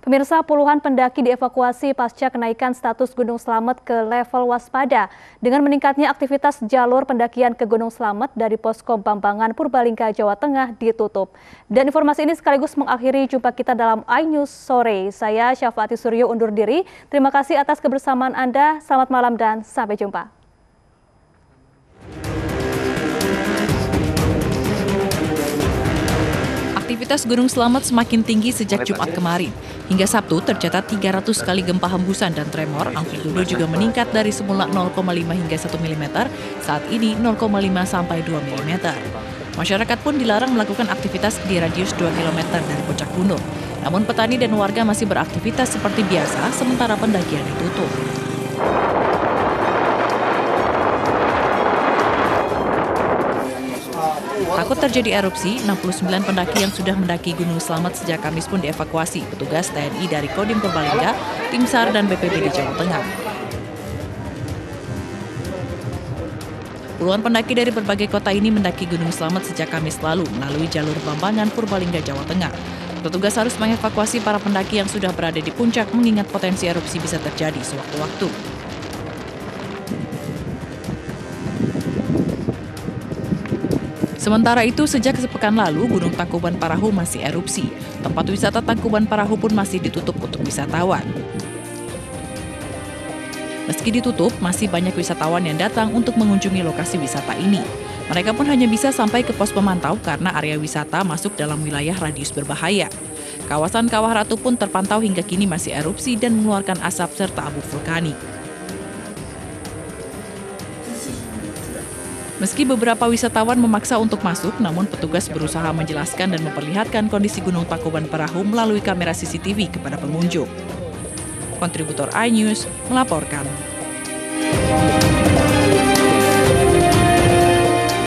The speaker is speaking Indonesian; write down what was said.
Pemirsa, puluhan pendaki dievakuasi pasca kenaikan status Gunung Slamet ke level waspada dengan meningkatnya aktivitas jalur pendakian ke Gunung Slamet dari Posko Bambangan Purbalingga, Jawa Tengah ditutup. Dan informasi ini sekaligus mengakhiri jumpa kita dalam iNews sore. Saya Syafaati Suryo undur diri. Terima kasih atas kebersamaan Anda. Selamat malam dan sampai jumpa. Aktivitas Gunung Slamet semakin tinggi sejak Jumat kemarin. Hingga Sabtu tercatat 300 kali gempa hembusan dan tremor. Amplitudo juga meningkat dari semula 0,5 hingga 1 mm, saat ini 0,5 sampai 2 mm. Masyarakat pun dilarang melakukan aktivitas di radius 2 km dari puncak gunung. Namun petani dan warga masih beraktivitas seperti biasa sementara pendakian ditutup. Takut terjadi erupsi, 69 pendaki yang sudah mendaki Gunung Slamet sejak Kamis pun dievakuasi petugas TNI dari Kodim Purbalingga, Tim SAR, dan BPBD Jawa Tengah. Puluhan pendaki dari berbagai kota ini mendaki Gunung Slamet sejak Kamis lalu melalui jalur Bambangan Purbalingga, Jawa Tengah. Petugas harus mengevakuasi para pendaki yang sudah berada di puncak mengingat potensi erupsi bisa terjadi sewaktu-waktu. Sementara itu, sejak sepekan lalu, Gunung Tangkuban Parahu masih erupsi. Tempat wisata Tangkuban Parahu pun masih ditutup untuk wisatawan. Meski ditutup, masih banyak wisatawan yang datang untuk mengunjungi lokasi wisata ini. Mereka pun hanya bisa sampai ke pos pemantau karena area wisata masuk dalam wilayah radius berbahaya. Kawasan Kawah Ratu pun terpantau hingga kini masih erupsi dan mengeluarkan asap serta abu vulkanik. Meski beberapa wisatawan memaksa untuk masuk, namun petugas berusaha menjelaskan dan memperlihatkan kondisi Gunung Tangkuban Parahu melalui kamera CCTV kepada pengunjung. Kontributor iNews melaporkan.